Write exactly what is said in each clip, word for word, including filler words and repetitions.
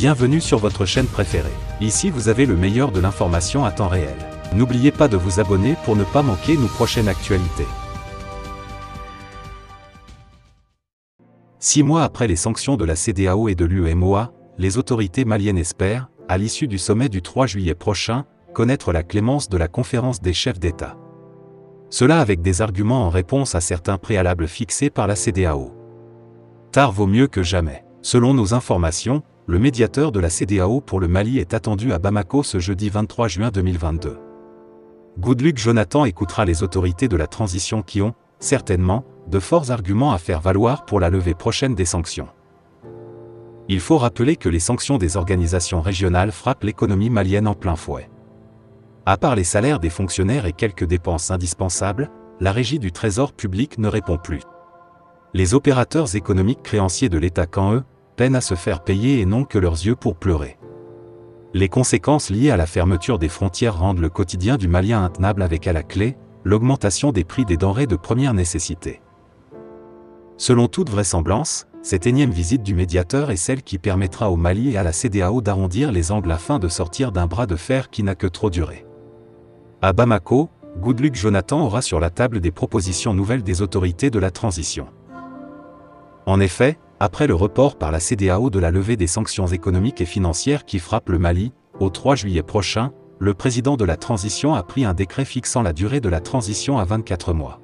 Bienvenue sur votre chaîne préférée. Ici vous avez le meilleur de l'information à temps réel. N'oubliez pas de vous abonner pour ne pas manquer nos prochaines actualités. Six mois après les sanctions de la CEDEAO et de l'U E M O A, les autorités maliennes espèrent, à l'issue du sommet du trois juillet prochain, connaître la clémence de la conférence des chefs d'État. Cela avec des arguments en réponse à certains préalables fixés par la CEDEAO. Tard vaut mieux que jamais. Selon nos informations, le médiateur de la CEDEAO pour le Mali est attendu à Bamako ce jeudi vingt-trois juin deux mille vingt-deux. Goodluck Jonathan écoutera les autorités de la transition qui ont, certainement, de forts arguments à faire valoir pour la levée prochaine des sanctions. Il faut rappeler que les sanctions des organisations régionales frappent l'économie malienne en plein fouet. À part les salaires des fonctionnaires et quelques dépenses indispensables, la régie du Trésor public ne répond plus. Les opérateurs économiques créanciers de l'État, quant eux, peinent à se faire payer et n'ont que leurs yeux pour pleurer. Les conséquences liées à la fermeture des frontières rendent le quotidien du Malien intenable avec à la clé, l'augmentation des prix des denrées de première nécessité. Selon toute vraisemblance, cette énième visite du médiateur est celle qui permettra au Mali et à la CEDEAO d'arrondir les angles afin de sortir d'un bras de fer qui n'a que trop duré. À Bamako, Goodluck Jonathan aura sur la table des propositions nouvelles des autorités de la transition. En effet, après le report par la CEDEAO de la levée des sanctions économiques et financières qui frappent le Mali, au trois juillet prochain, le président de la transition a pris un décret fixant la durée de la transition à vingt-quatre mois.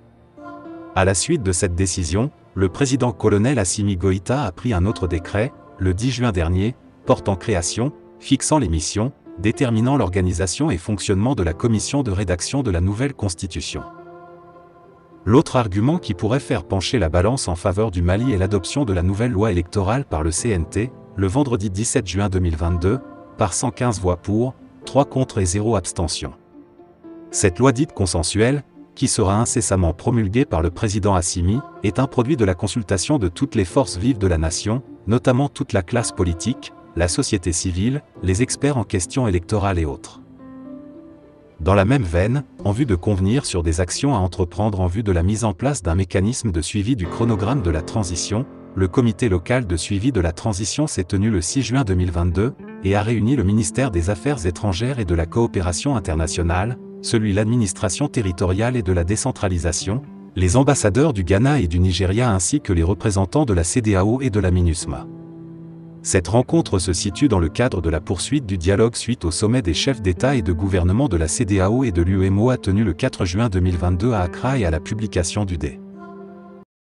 À la suite de cette décision, le président colonel Assimi Goïta a pris un autre décret, le dix juin dernier, portant création, fixant les missions, déterminant l'organisation et fonctionnement de la commission de rédaction de la nouvelle constitution. L'autre argument qui pourrait faire pencher la balance en faveur du Mali est l'adoption de la nouvelle loi électorale par le C N T, le vendredi dix-sept juin deux mille vingt-deux, par cent quinze voix pour, trois contre et zéro abstention. Cette loi dite consensuelle, qui sera incessamment promulguée par le président Assimi, est un produit de la consultation de toutes les forces vives de la nation, notamment toute la classe politique, la société civile, les experts en questions électorales et autres. Dans la même veine, en vue de convenir sur des actions à entreprendre en vue de la mise en place d'un mécanisme de suivi du chronogramme de la transition, le comité local de suivi de la transition s'est tenu le six juin deux mille vingt-deux et a réuni le ministère des Affaires étrangères et de la coopération internationale, celui de l'administration territoriale et de la décentralisation, les ambassadeurs du Ghana et du Nigeria ainsi que les représentants de la CEDEAO et de la MINUSMA. Cette rencontre se situe dans le cadre de la poursuite du dialogue suite au sommet des chefs d'État et de gouvernement de la CEDEAO et de l'U E M O A tenu le quatre juin deux mille vingt-deux à Accra et à la publication du D.